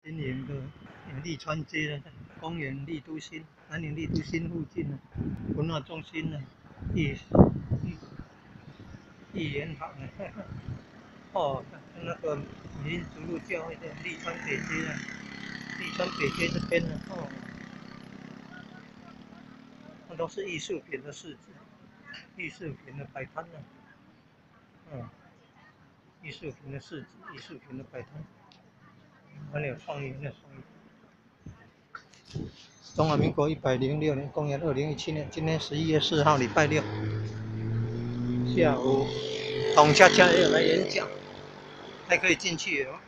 经营的立川街的公园立都新，南宁立都新附近的文化中心的艺园堂哦，那个已经逐入教会的立川北街啊，立川北街这边呢，哦，那都是艺术品的市集，艺术品的摆摊呢，艺术品的市集，艺术品的摆摊，很有创意，很有创意。中华民国106年，公元2017年，今天11月4号，礼拜六下午，董恰恰也有来演讲，还可以进去哦。